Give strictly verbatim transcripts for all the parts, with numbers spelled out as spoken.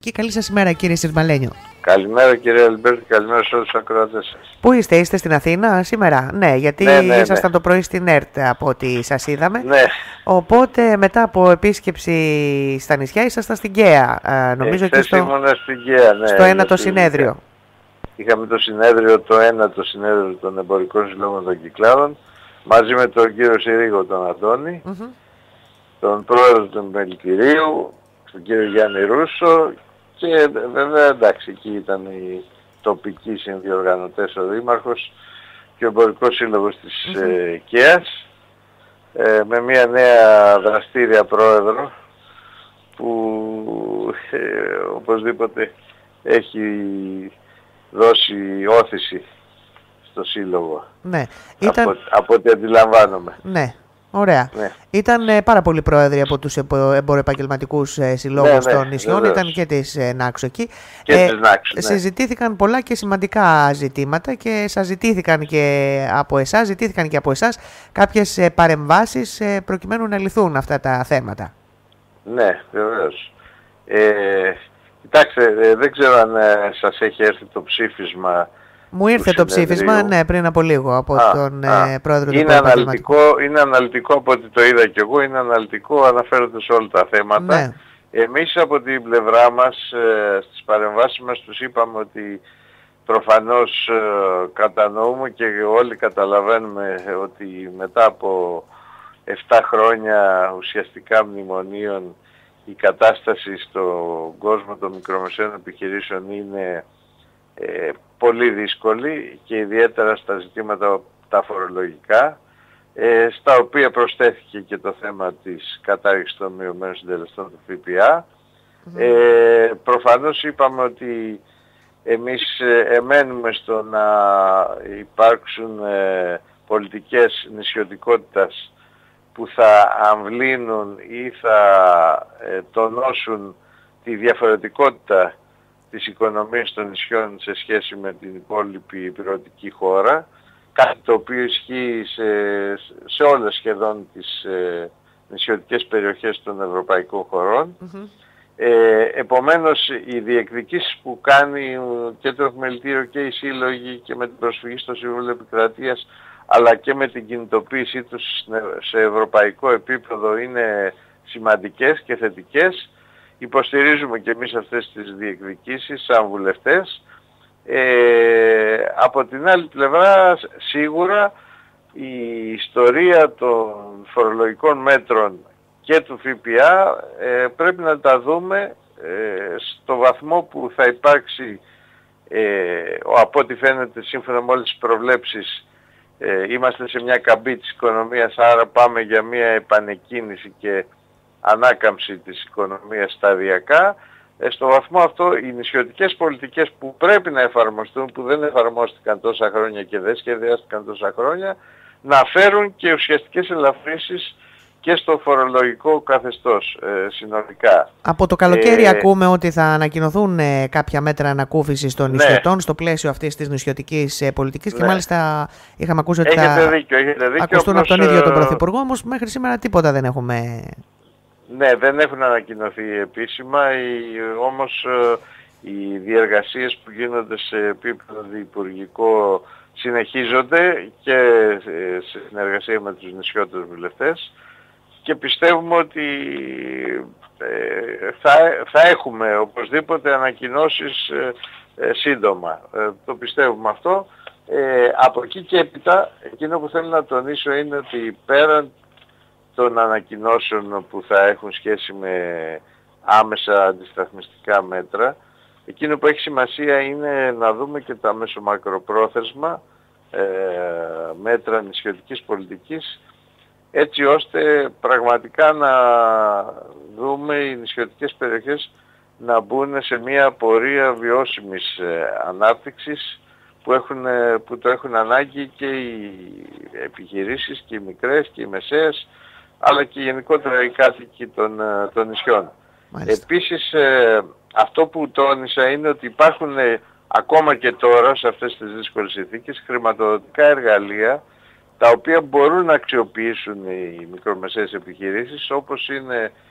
Νησιωτική. Καλή σας ημέρα, κύριε Συρμαλένιο. Καλημέρα, κύριε Αλμπέρτη, καλημέρα σε όλους τους ακροατές σας. Πού είστε, είστε στην Αθήνα σήμερα? Ναι, γιατί ναι, ναι, ήσασταν ναι. το πρωί στην ΕΡΤ από ό,τι σας είδαμε. Ναι. Οπότε μετά από επίσκεψη στα νησιά ήσασταν στην ΚΕΑ, νομίζω ε, και στο, στην ΚΕΑ, ναι, στο ένατο συνέδριο. Είχαμε το συνέδριο, το ένατο συνέδριο των εμπορικών συλλόγων των Κυκλάδων, μαζί με τον κύριο Συρίγο τον Αντώνη, mm-hmm. τον πρόεδρο του Μελητηρίου, τον κύριο Γιάννη Ρούσο, και βέβαια εντάξει, εκεί ήταν οι τοπικοί συνδιοργανωτές, ο Δήμαρχος και ο Εμπορικός Σύλλογος της mm-hmm. ε, ΚΕΑΣ, ε, με μια νέα δραστήρια πρόεδρο που ε, οπωσδήποτε έχει δώσει όθηση στο Σύλλογο. Ναι. Ήταν... Από, από ό,τι αντιλαμβάνομαι. Ναι. Ωραία. Ναι. Ήταν ε, πάρα πολλοί πρόεδροι από τους εμποροεπαγγελματικούς ε, συλλόγους ναι, ναι, των νησιών, βεβαίως. Ήταν και της ε, Νάξο εκεί. Και ε, της Νάξο, ναι. Συζητήθηκαν πολλά και σημαντικά ζητήματα και σας ζητήθηκαν και από εσάς, ζητήθηκαν και από εσάς κάποιες ε, παρεμβάσεις ε, προκειμένου να λυθούν αυτά τα θέματα. Ναι, βεβαίως. Ε, κοιτάξτε, ε, δεν ξέρω αν ε, σας έχει έρθει το ψήφισμα. Μου ήρθε το ψήφισμα, ναι, πριν από λίγο από α, τον α, ε, πρόεδρο του είναι αναλυτικό, είναι αναλυτικό από ό,τι το είδα και εγώ, είναι αναλυτικό, αναφέρονται σε όλα τα θέματα. Ναι. Εμείς από την πλευρά μας, ε, στις παρεμβάσεις μας τους είπαμε ότι προφανώς ε, κατανοούμε και όλοι καταλαβαίνουμε ότι μετά από επτά χρόνια ουσιαστικά μνημονίων η κατάσταση στον κόσμο των μικρομεσαίων επιχειρήσεων είναι ε, πολύ δύσκολη και ιδιαίτερα στα ζητήματα τα φορολογικά, ε, στα οποία προσθέθηκε και το θέμα της κατάργησης των μειωμένων συντελεστών του ΦΠΑ. Mm-hmm. Ε, προφανώς είπαμε ότι εμείς εμένουμε στο να υπάρξουν ε, πολιτικές νησιωτικότητας που θα αμβλύνουν ή θα ε, τονώσουν τη διαφορετικότητα της οικονομίας των νησιών σε σχέση με την υπόλοιπη υπηρετική χώρα, κάτι το οποίο ισχύει σε, σε όλες σχεδόν τις ε, νησιωτικές περιοχές των ευρωπαϊκών χωρών. Mm-hmm. Ε, επομένως οι διεκδικήσεις που κάνει και το Επιμελητήριο και οι σύλλογοι και με την προσφυγή στο Συμβούλιο Επικρατείας αλλά και με την κινητοποίησή τους σε ευρωπαϊκό επίπεδο είναι σημαντικές και θετικές. Υποστηρίζουμε και εμείς αυτές τις διεκδικήσεις σαν βουλευτές. Ε, από την άλλη πλευρά σίγουρα η ιστορία των φορολογικών μέτρων και του ΦΠΑ ε, πρέπει να τα δούμε ε, στο βαθμό που θα υπάρξει ε, από ό,τι φαίνεται σύμφωνα με όλες τις προβλέψεις ε, είμαστε σε μια καμπή της οικονομίας, άρα πάμε για μια επανεκκίνηση και ανάκαμψη της οικονομίας σταδιακά. Ε, στο βαθμό αυτό οι νησιωτικές πολιτικές που πρέπει να εφαρμοστούν, που δεν εφαρμόστηκαν τόσα χρόνια και δεν σχεδιάστηκαν τόσα χρόνια, να φέρουν και ουσιαστικές ελαφρύνσεις και στο φορολογικό καθεστώς ε, συνολικά. Από το καλοκαίρι ε, ακούμε ότι θα ανακοινωθούν ε, κάποια μέτρα ανακούφισης των ναι. νησιωτών στο πλαίσιο αυτής της νησιωτικής ε, πολιτικής ναι. και μάλιστα είχαμε ακούσει ότι έχετε θα δίκιο, έχετε δίκιο, ακουστούν όπως, από τον ίδιο τον Πρωθυπουργό, όμως μέχρι σήμερα τίποτα δεν έχουμε... Ναι, δεν έχουν ανακοινωθεί επίσημα, οι, όμως ε, οι διεργασίες που γίνονται σε επίπεδο διυπουργικό συνεχίζονται και ε, σε συνεργασία με τους νησιώτες βουλευτές και πιστεύουμε ότι ε, θα, θα έχουμε οπωσδήποτε ανακοινώσεις ε, ε, σύντομα. Ε, το πιστεύουμε αυτό. Ε, από εκεί και έπειτα, εκείνο που θέλω να τονίσω είναι ότι πέραν των ανακοινώσεων που θα έχουν σχέση με άμεσα αντισταθμιστικά μέτρα, εκείνο που έχει σημασία είναι να δούμε και τα μεσομακροπρόθεσμα ε, μέτρα νησιωτικής πολιτικής, έτσι ώστε πραγματικά να δούμε οι νησιωτικές περιοχές να μπουν σε μια πορεία βιώσιμης ε, ανάπτυξης που, έχουν, που το έχουν ανάγκη και οι επιχειρήσεις και οι μικρές και οι μεσαίες, αλλά και γενικότερα οι κάτοικοι των, των νησιών. Μάλιστα. Επίσης ε, αυτό που τόνισα είναι ότι υπάρχουν ε, ακόμα και τώρα σε αυτές τις δύσκολες συνθήκες χρηματοδοτικά εργαλεία τα οποία μπορούν να αξιοποιήσουν οι μικρομεσαίες επιχειρήσεις, όπως είναι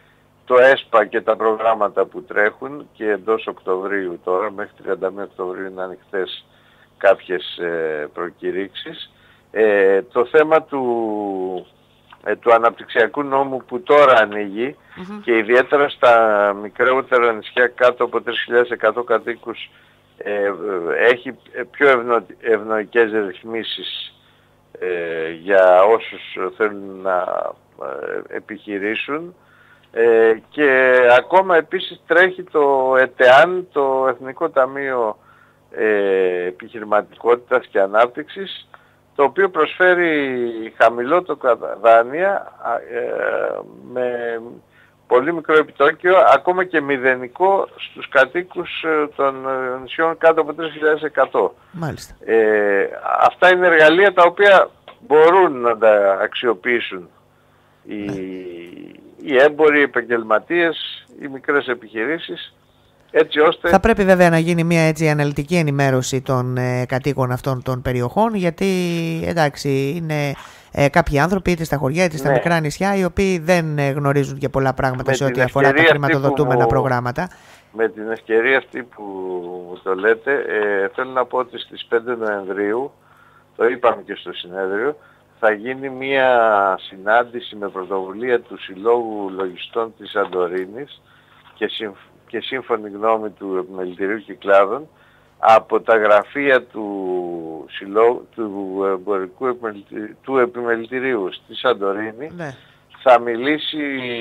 το ΕΣΠΑ και τα προγράμματα που τρέχουν και εντός Οκτωβρίου τώρα, μέχρι τριάντα μία Οκτωβρίου είναι ανοιχτές κάποιες ε, προκηρύξεις. Ε, το θέμα του, ε, του αναπτυξιακού νόμου που τώρα ανοίγει mm-hmm. και ιδιαίτερα στα μικρότερα νησιά κάτω από τρεις χιλιάδες εκατό κατοίκους ε, έχει πιο ευνο, ευνοϊκές ρυθμίσεις ε, για όσους θέλουν να ε, επιχειρήσουν. Ε, και ακόμα επίσης τρέχει το ΕΤΕΑΝ, το Εθνικό Ταμείο ε, Επιχειρηματικότητας και Ανάπτυξης, το οποίο προσφέρει χαμηλότοκα δάνεια ε, με πολύ μικρό επιτόκιο, ακόμα και μηδενικό στους κατοίκους των νησιών κάτω από τρεις χιλιάδες εκατό. Μάλιστα. Ε, αυτά είναι εργαλεία τα οποία μπορούν να τα αξιοποιήσουν οι, ναι. οι έμποροι, οι επαγγελματίες, οι μικρές επιχειρήσεις, έτσι ώστε... Θα πρέπει βέβαια να γίνει μια έτσι αναλυτική ενημέρωση των ε, κατοίκων αυτών των περιοχών, γιατί εντάξει είναι ε, κάποιοι άνθρωποι είτε στα χωριά είτε στα ναι. μικρά νησιά οι οποίοι δεν ε, γνωρίζουν και πολλά πράγματα με σε ό,τι αφορά τα χρηματοδοτούμενα μου, προγράμματα. Με την ευκαιρία αυτή που το λέτε, ε, θέλω να πω ότι στις πέντε Νοεμβρίου, το είπαμε και στο συνέδριο, θα γίνει μια συνάντηση με πρωτοβουλία του Συλλόγου Λογιστών της Σαντορίνης και, συμφ... και σύμφωνη γνώμη του Επιμελητηρίου Κυκλάδων από τα γραφεία του, Συλλόγου... του Εμπορικού Επιμελητηρίου... του Επιμελητηρίου στη Σαντορίνη. Ναι. Θα μιλήσει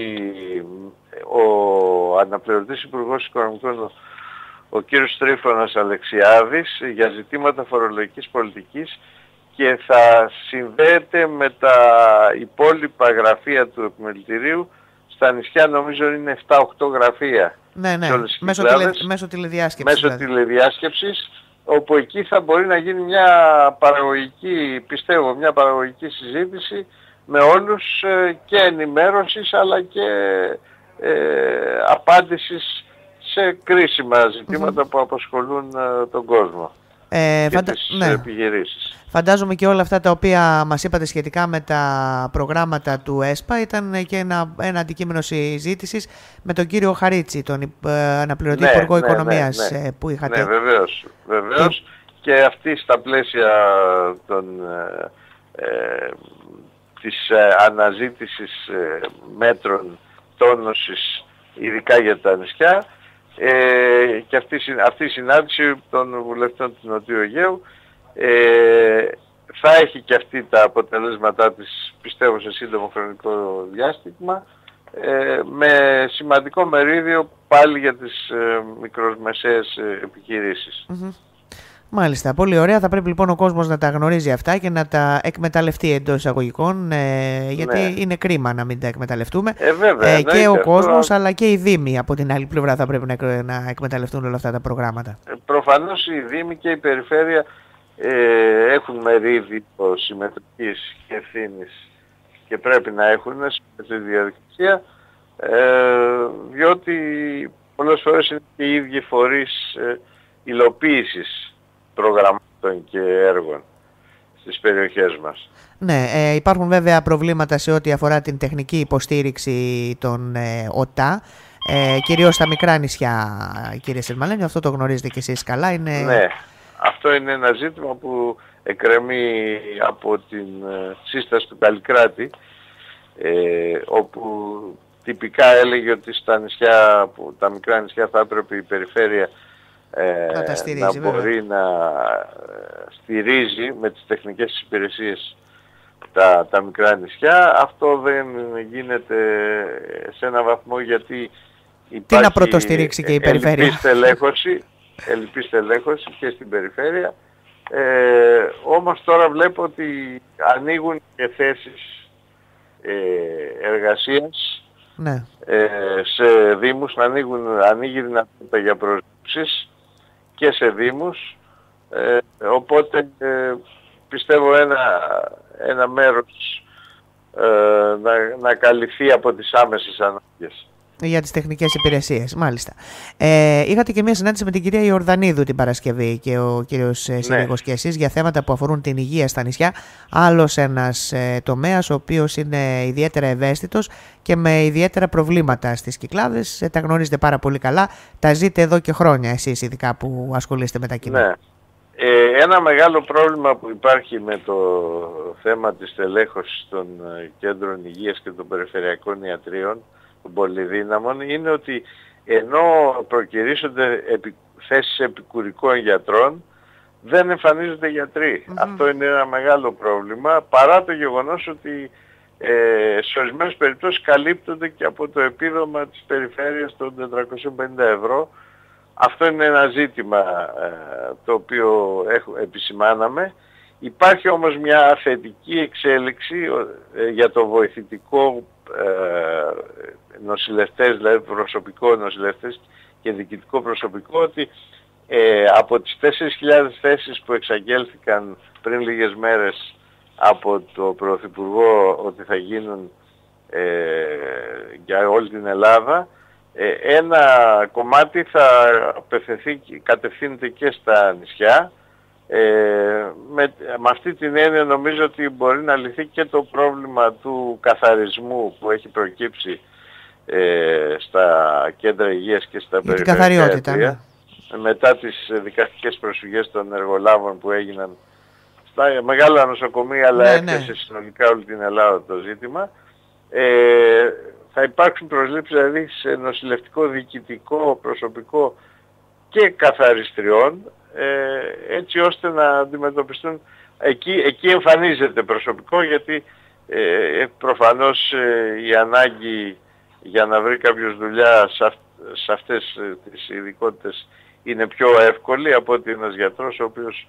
ο αναπληρωτής Υπουργός Οικονομικών, ο κύριος Τρίφωνας Αλεξιάδης, για ζητήματα φορολογικής πολιτικής και θα συνδέεται με τα υπόλοιπα γραφεία του Επιμελητηρίου. Στα νησιά νομίζω είναι επτά οκτώ γραφεία. Ναι, ναι, μέσω, τηλε, μέσω τηλεδιάσκεψης. Μέσω δηλαδή. τηλεδιάσκεψης, όπου εκεί θα μπορεί να γίνει μια παραγωγική, πιστεύω, μια παραγωγική συζήτηση με όλους και ενημέρωσης αλλά και ε, απάντησης σε κρίσιμα ζητήματα mm-hmm. που απασχολούν τον κόσμο. Ε, και φαντα... τις ναι. επιχειρήσεις. Φαντάζομαι και όλα αυτά τα οποία μας είπατε σχετικά με τα προγράμματα του ΕΣΠΑ ήταν και ένα, ένα αντικείμενο συζήτησης με τον κύριο Χαρίτσι, τον ε, αναπληρωτή ναι, Υπουργό ναι, Οικονομίας ναι, ναι. που είχατε. Ναι, βεβαίως. βεβαίως. Και... και αυτή στα πλαίσια των, ε, ε, της ε, αναζήτησης ε, μέτρων τόνωσης, ειδικά για τα νησιά, Ε, και αυτή, αυτή η συνάντηση των βουλευτών του Νοτιού Αιγαίου ε, θα έχει και αυτή τα αποτελέσματά της, πιστεύω, σε σύντομο χρονικό διάστημα, ε, με σημαντικό μερίδιο πάλι για τις ε, μικρομεσαίες ε, επιχειρήσεις. Mm-hmm. Μάλιστα, πολύ ωραία. Θα πρέπει λοιπόν ο κόσμος να τα γνωρίζει αυτά και να τα εκμεταλλευτεί εντός εισαγωγικών, ε, γιατί ναι. είναι κρίμα να μην τα εκμεταλλευτούμε. Ε, βέβαια, ε, και ο αυτό... κόσμος αλλά και οι δήμοι από την άλλη πλευρά θα πρέπει να, να εκμεταλλευτούν όλα αυτά τα προγράμματα. Ε, προφανώς οι δήμοι και η περιφέρεια ε, έχουν μερίδιο συμμετοχής και ευθύνης και πρέπει να έχουν στη διαδικασία, ε, διότι πολλές φορές είναι και οι ίδιοι φορείς ε, υλοποίησης προγραμμάτων και έργων στις περιοχές μας. Ναι, ε, υπάρχουν βέβαια προβλήματα σε ό,τι αφορά την τεχνική υποστήριξη των ε, ΟΤΑ, ε, κυρίως στα μικρά νησιά, κύριε Σερμαλένη, αυτό το γνωρίζετε και εσείς καλά. Είναι... Ναι, αυτό είναι ένα ζήτημα που εκκρεμεί από την ε, σύσταση του Καλλικράτη, ε, όπου τυπικά έλεγε ότι στα νησιά, που, τα μικρά νησιά θα έπρεπε η περιφέρεια Ε, να, στηρίζει, να μπορεί βέβαια. να στηρίζει με τις τεχνικές υπηρεσίες τα, τα μικρά νησιά. Αυτό δεν γίνεται σε ένα βαθμό γιατί υπάρχει τι να πρωτοστηρίξει και η περιφέρεια. Ελλειπής τελέχωση, ελλειπής τελέχωση και στην περιφέρεια. Ε, όμως τώρα βλέπω ότι ανοίγουν και θέσεις ε, εργασίας ναι. ε, σε δήμους, ανοίγουν, ανοίγει δυνατότητα για προσλήψεις και σε δήμους, ε, οπότε ε, πιστεύω ένα, ένα μέρος ε, να, να καλυφθεί από τις άμεσες ανάγκες. Για τις τεχνικές υπηρεσίες, μάλιστα. Ε, είχατε και μια συνάντηση με την κυρία Ιορδανίδου την Παρασκευή και ο κύριος ναι. Σύλλογος και εσείς για θέματα που αφορούν την υγεία στα νησιά. Άλλος ένας ε, τομέας ο οποίος είναι ιδιαίτερα ευαίσθητος και με ιδιαίτερα προβλήματα στις Κυκλάδες. Ε, τα γνωρίζετε πάρα πολύ καλά. Τα ζείτε εδώ και χρόνια εσείς ειδικά που ασχολείστε με τα κοινά. Ναι. Ε, ένα μεγάλο πρόβλημα που υπάρχει με το θέμα της τελέχωσης των κέντρων υγείας και των περιφερειακών ιατρίων, των πολυδύναμων, είναι ότι ενώ προκυρήσονται επι, θέσεις επικουρικών γιατρών, δεν εμφανίζονται γιατροί. Mm-hmm. Αυτό είναι ένα μεγάλο πρόβλημα, παρά το γεγονός ότι ε, σε ορισμένες περιπτώσεις καλύπτονται και από το επίδομα της περιφέρειας των τετρακόσιων πενήντα ευρώ. Αυτό είναι ένα ζήτημα ε, το οποίο έχω, επισημάναμε. Υπάρχει όμως μια θετική εξέλιξη ε, για το βοηθητικό ε, νοσηλευτές, δηλαδή προσωπικό νοσηλευτές και διοικητικό προσωπικό, ότι ε, από τις τέσσερις χιλιάδες θέσεις που εξαγγέλθηκαν πριν λίγες μέρες από το Πρωθυπουργό ότι θα γίνουν ε, για όλη την Ελλάδα, ένα κομμάτι θα απευθυνθεί, κατευθύνεται και στα νησιά. Ε, με, με αυτή την έννοια νομίζω ότι μπορεί να λυθεί και το πρόβλημα του καθαρισμού που έχει προκύψει ε, στα κέντρα υγείας και στα περιφερειακά ιατρεία, ναι. μετά τις δικαστικές προσφυγές των εργολάβων που έγιναν στα μεγάλα νοσοκομεία, αλλά ναι, έπιασε ναι. συνολικά όλη την Ελλάδα το ζήτημα. Ε, θα υπάρξουν προσλήψεις δηλαδή σε νοσηλευτικό, διοικητικό, προσωπικό και καθαριστριών, ε, έτσι ώστε να αντιμετωπιστούν. Εκεί, εκεί εμφανίζεται προσωπικό, γιατί ε, προφανώς ε, η ανάγκη για να βρει κάποιος δουλειά σε, αυ, σε αυτές ε, τις ειδικότητες είναι πιο εύκολη από ότι ένας γιατρός ο οποίος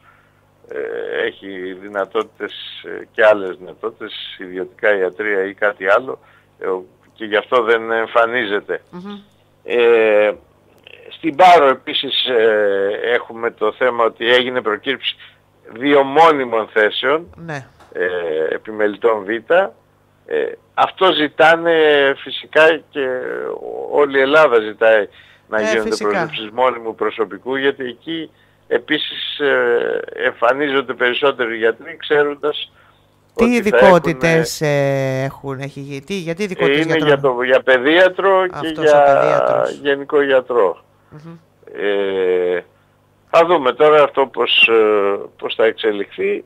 ε, έχει δυνατότητες ε, και άλλες δυνατότητες, ιδιωτικά ιατρία ή κάτι άλλο, ε, και γι' αυτό δεν εμφανίζεται. Mm-hmm. Ε, στην Πάρο επίσης ε, έχουμε το θέμα ότι έγινε προκήρυξη δύο μόνιμων θέσεων, ναι. ε, επιμελητών Β. Ε, αυτό ζητάνε φυσικά και όλη η Ελλάδα ζητάει να ε, γίνονται προσλήψεις μόνιμου προσωπικού, γιατί εκεί επίσης ε, εμφανίζονται περισσότεροι γιατροί, ξέροντας τι ειδικότητες έχουν, έχουν, έχει, τι, γιατί ειδικότητες είναι για, το, για παιδίατρο αυτός και για γενικό γιατρό. Mm-hmm. Ε, θα δούμε τώρα αυτό πώς, πώς θα εξελιχθεί.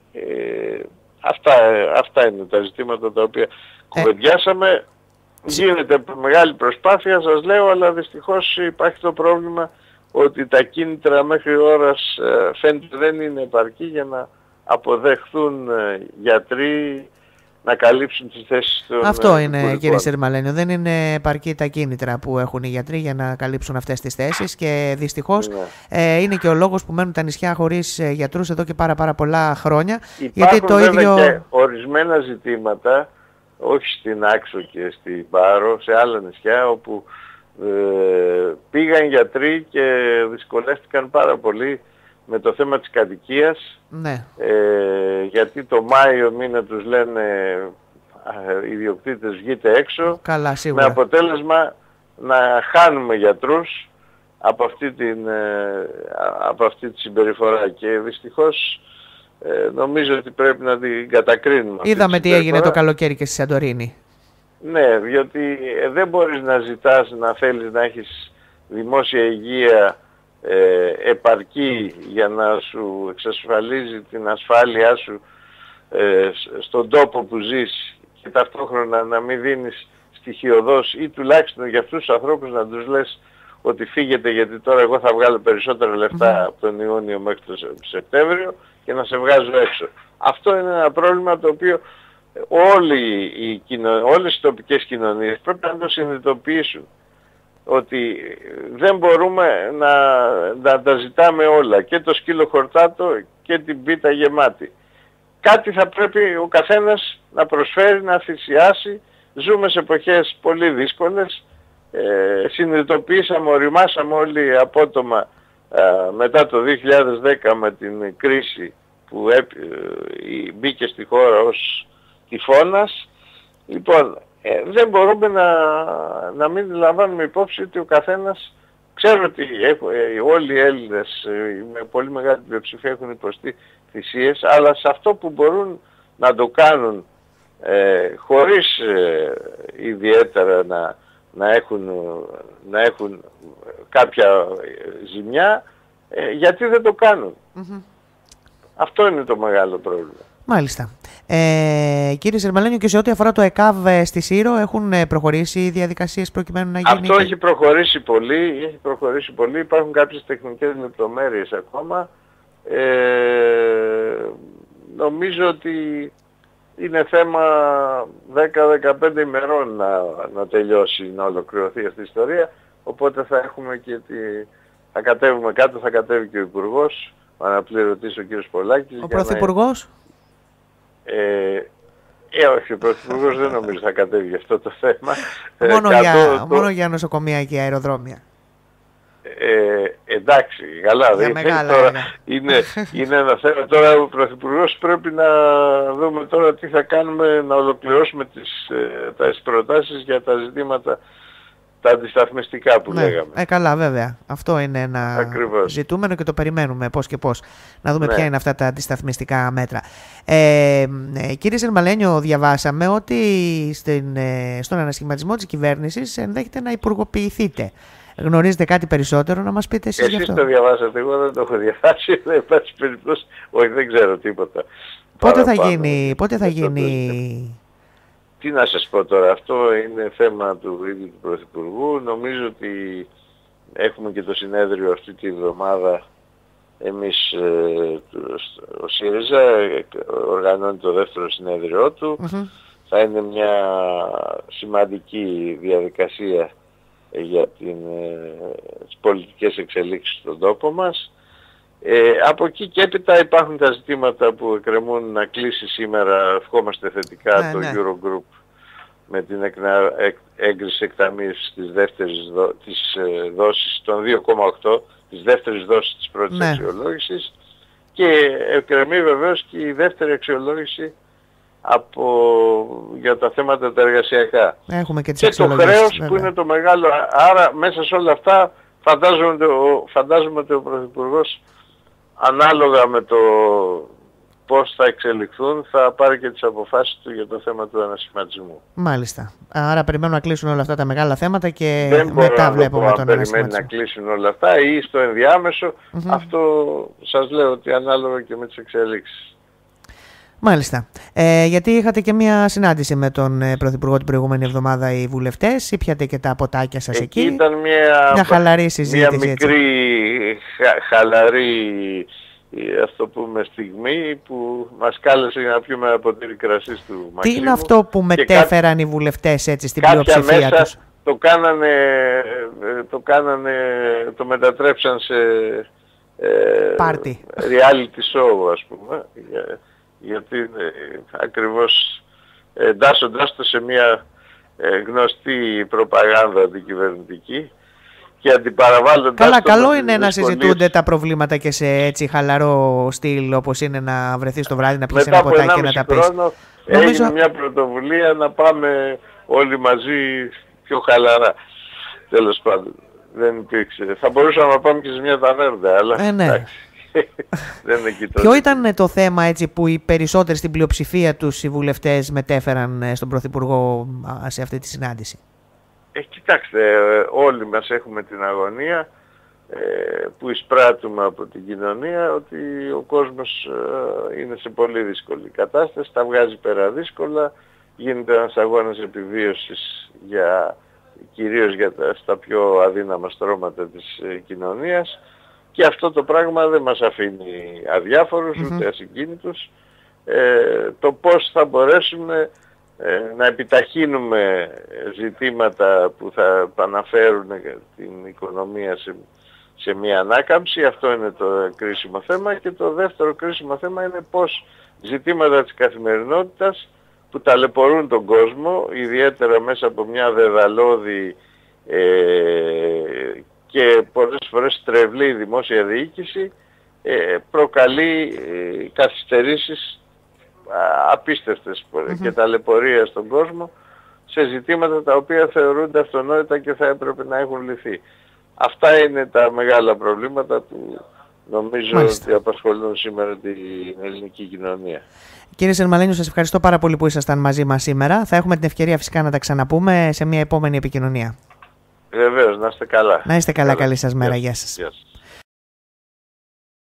Ε, αυτά, αυτά είναι τα ζητήματα τα οποία ε. κουβεντιάσαμε. Γίνεται μεγάλη προσπάθεια, σας λέω, αλλά δυστυχώς υπάρχει το πρόβλημα ότι τα κίνητρα μέχρι ώρας φαίνεται δεν είναι επαρκή για να αποδεχθούν γιατροί να καλύψουν τις θέσεις των... Αυτό είναι υπουργικών. Κύριε Σερμαλένιο, δεν είναι επαρκή τα κίνητρα που έχουν οι γιατροί για να καλύψουν αυτές τις θέσεις και δυστυχώς ναι. ε, είναι και ο λόγος που μένουν τα νησιά χωρίς γιατρούς εδώ και πάρα πάρα πολλά χρόνια. Υπάρχουν γιατί το ίδιο... και ορισμένα ζητήματα, όχι στην Άξο και στην Πάρο, σε άλλα νησιά όπου ε, πήγαν γιατροί και δυσκολεύτηκαν πάρα πολύ με το θέμα της κατοικίας, ναι. ε, γιατί το Μάιο μήνα τους λένε ε, ιδιοκτήτες βγείτε έξω. Καλά, σίγουρα. Με αποτέλεσμα να χάνουμε γιατρούς από αυτή, την, ε, από αυτή τη συμπεριφορά και δυστυχώς ε, νομίζω ότι πρέπει να την κατακρίνουμε. Είδαμε τι έγινε το καλοκαίρι και στη Σαντορίνη. Ναι, διότι ε, δεν μπορείς να ζητάς να θέλεις να έχεις δημόσια υγεία Ε, επαρκή για να σου εξασφαλίζει την ασφάλειά σου ε, στον τόπο που ζεις και ταυτόχρονα να μην δίνεις στοιχειοδός ή τουλάχιστον για αυτούς τους ανθρώπους να τους λες ότι φύγετε γιατί τώρα εγώ θα βγάλω περισσότερα λεφτά mm-hmm. από τον Ιούνιο μέχρι τον Σεπτέμβριο και να σε βγάζω έξω. Αυτό είναι ένα πρόβλημα το οποίο όλοι οι κοινο... όλες οι τοπικές κοινωνίες πρέπει να το συνειδητοποιήσουν, ότι δεν μπορούμε να, να τα ζητάμε όλα, και το σκύλο χορτάτο και την πίτα γεμάτη. Κάτι θα πρέπει ο καθένας να προσφέρει, να θυσιάσει. Ζούμε σε εποχές πολύ δύσκολες. Ε, συνειδητοποιήσαμε, οριμάσαμε όλοι απότομα ε, μετά το δύο χιλιάδες δέκα με την κρίση που ε, μπήκε στη χώρα ως τυφώνας. Λοιπόν, ε, δεν μπορούμε να, να μην λαμβάνουμε υπόψη ότι ο καθένας, ξέρω ότι έχω, ε, όλοι οι Έλληνες ε, με πολύ μεγάλη πλειοψηφία έχουν υποστεί θυσίες, αλλά σε αυτό που μπορούν να το κάνουν ε, χωρίς ε, ιδιαίτερα να, να, έχουν, να έχουν κάποια ζημιά, ε, γιατί δεν το κάνουν. Mm-hmm. Αυτό είναι το μεγάλο πρόβλημα. Μάλιστα. Ε, κύριε Σερμαλένιο, και σε ό,τι αφορά το ΕΚΑΒ στη Σύρο, έχουν προχωρήσει οι διαδικασίες προκειμένου να γίνει? Αυτό έχει προχωρήσει πολύ, έχει προχωρήσει πολύ. Υπάρχουν κάποιες τεχνικές λεπτομέρειες ακόμα. Ε, νομίζω ότι είναι θέμα δέκα με δεκαπέντε ημερών να, να τελειώσει, να ολοκληρωθεί αυτή η ιστορία. Οπότε θα έχουμε και τη... θα κατέβουμε κάτω, θα κατέβει και ο Υπουργός, ο αναπληρωτής ο κύριος Πολάκης. Ο Πρωθυπουργός? Ε, ε, όχι, ο Πρωθυπουργός δεν νομίζω θα κατέβει για αυτό το θέμα. Μόνο, ε, για, το... μόνο για νοσοκομεία και αεροδρόμια. Ε, εντάξει, καλά, για δεν μεγάλα, τώρα, είναι, είναι ένα θέμα. Τώρα ο Πρωθυπουργός πρέπει να δούμε τώρα τι θα κάνουμε, να ολοκληρώσουμε τις, ε, τις προτάσεις για τα ζητήματα, τα αντισταθμιστικά που ναι, λέγαμε. Ε, καλά, βέβαια. Αυτό είναι ένα Ακριβώς. ζητούμενο και το περιμένουμε πώς και πώς. Να δούμε ναι. ποια είναι αυτά τα αντισταθμιστικά μέτρα. Ε, ε, κύριε Σερμαλένιο, διαβάσαμε ότι στην, ε, στον ανασχηματισμό της κυβέρνησης ενδέχεται να υπουργοποιηθείτε. Γνωρίζετε κάτι περισσότερο να μας πείτε εσείς, εσείς γι' αυτό? Το διαβάσατε, εγώ δεν το έχω διαβάσει, δεν υπάρχει περίπτωση, όχι, δεν ξέρω τίποτα. Πότε θα γίνει, πότε θα γίνει... Τι να σας πω τώρα, αυτό είναι θέμα του ίδιου του Πρωθυπουργού. Νομίζω ότι έχουμε και το συνέδριο αυτή τη εβδομάδα. Εμείς, ε, ο ΣΥΡΙΖΑ οργανώνει το δεύτερο συνέδριό του. Mm-hmm. Θα είναι μια σημαντική διαδικασία για την, ε, τις πολιτικές εξελίξεις στον τόπο μας. Ε, από εκεί και έπειτα υπάρχουν τα ζητήματα που εκκρεμούν να κλείσει σήμερα, ευχόμαστε θετικά, ναι, το ναι. Eurogroup με την εκνα... έγκριση εκταμείευσης της δεύτερης δο... της, ε, δόσης των δύο κόμμα οκτώ, της δεύτερης δόσης της πρώτης ναι. αξιολόγησης, και εκκρεμεί βεβαίως και η δεύτερη αξιολόγηση από... για τα θέματα τα εργασιακά. Έχουμε και, και το χρέος βέβαια. Που είναι το μεγάλο, άρα μέσα σε όλα αυτά φαντάζομαι, φαντάζομαι ότι ο Πρωθυπουργός, ανάλογα με το πώς θα εξελιχθούν, θα πάρει και τις αποφάσεις του για το θέμα του ανασχηματισμού. Μάλιστα. Άρα περιμένουν να κλείσουν όλα αυτά τα μεγάλα θέματα και δεν μετά βλέπουμε τον ανασχηματισμό. Δεν περιμένει να κλείσουν όλα αυτά ή στο ενδιάμεσο. Mm-hmm. Αυτό σας λέω ότι ανάλογα και με τις εξελίξεις. Μάλιστα. Ε, γιατί είχατε και μια συνάντηση με τον ε, Πρωθυπουργό την προηγούμενη εβδομάδα οι βουλευτές, ήπιατε και τα ποτάκια σας εκεί. Εκεί ήταν μια, μια χαλαρή συζήτηση. Μια μικρή χα, χαλαρή, ας το πούμε, στιγμή που μας κάλεσε για να πιούμε ένα ποτήρι κρασί του Μαξίμου. Τι είναι αυτό που μετέφεραν κά... οι βουλευτές έτσι στην πλειοψηφία μέσα τους? Το κάνανε, το κάνανε, το μετατρέψαν σε ε, reality show, ας πούμε. Γιατί ε, ακριβώς εντάσσοντάς το σε μια ε, γνωστή προπαγάνδα αντικυβερνητική και αντιπαραβάλλοντας... Καλά, καλό είναι να συζητούνται τα προβλήματα και σε έτσι χαλαρό στυλ, όπως είναι να βρεθείς το βράδυ να πιεις ένα ποτάκι και να τα πεις. Χρόνο Νομίζω... έγινε μια πρωτοβουλία να πάμε όλοι μαζί πιο χαλαρά. Τέλος πάντων, δεν υπήρξε. Θα μπορούσαμε να πάμε και σε μια ταβέρνα, αλλά... Ε, ναι. εντάξει. Δεν είναι εκεί. Ποιο ήταν το θέμα έτσι που οι περισσότεροι στην πλειοψηφία τους οι βουλευτές μετέφεραν στον Πρωθυπουργό σε αυτή τη συνάντηση? Ε, κοιτάξτε, όλοι μας έχουμε την αγωνία ε, που εισπράττουμε από την κοινωνία ότι ο κόσμος ε, είναι σε πολύ δύσκολη κατάσταση, τα βγάζει πέρα δύσκολα, γίνεται ένας αγώνας επιβίωσης για, κυρίως για τα, στα πιο αδύναμα στρώματα της ε, κοινωνίας. Και αυτό το πράγμα δεν μας αφήνει αδιάφορους, mm-hmm. ούτε ασυγκίνητους. Ε, το πώς θα μπορέσουμε ε, να επιταχύνουμε ζητήματα που θα αναφέρουν την οικονομία σε, σε μια ανάκαμψη, αυτό είναι το κρίσιμο θέμα. Και το δεύτερο κρίσιμο θέμα είναι πώς ζητήματα της καθημερινότητας που ταλαιπωρούν τον κόσμο, ιδιαίτερα μέσα από μια δεδαλώδη ε, και πολλές φορές τρευλή δημόσια διοίκηση, ε, προκαλεί ε, καθυστερήσεις α, απίστευτες mm-hmm. και ταλαιπωρία στον κόσμο, σε ζητήματα τα οποία θεωρούνται αυτονόητα και θα έπρεπε να έχουν λυθεί. Αυτά είναι τα μεγάλα προβλήματα που νομίζω Μάλιστα. ότι απασχολούν σήμερα την ελληνική κοινωνία. Κύριε Σερμαλένιο, σας ευχαριστώ πάρα πολύ που ήσασταν μαζί μας σήμερα. Θα έχουμε την ευκαιρία φυσικά να τα ξαναπούμε σε μια επόμενη επικοινωνία. Βεβαίως, να είστε καλά. Να είστε καλά, καλά. Καλή σας μέρα. Γεια σας. Γεια σας.